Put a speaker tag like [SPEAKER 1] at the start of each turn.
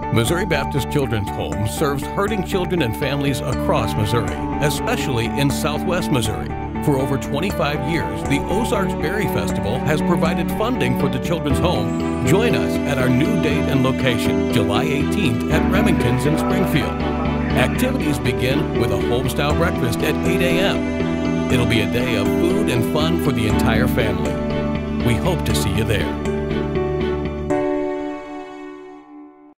[SPEAKER 1] Missouri Baptist Children's Home serves hurting children and families across Missouri, especially in southwest Missouri. For over 25 years, the Ozarks Berry Festival has provided funding for the Children's Home. Join us at our new date and location, July 18th at Remington's in Springfield. Activities begin with a home-style breakfast at 8 a.m. It'll be a day of food and fun for the entire family. We hope to see you there.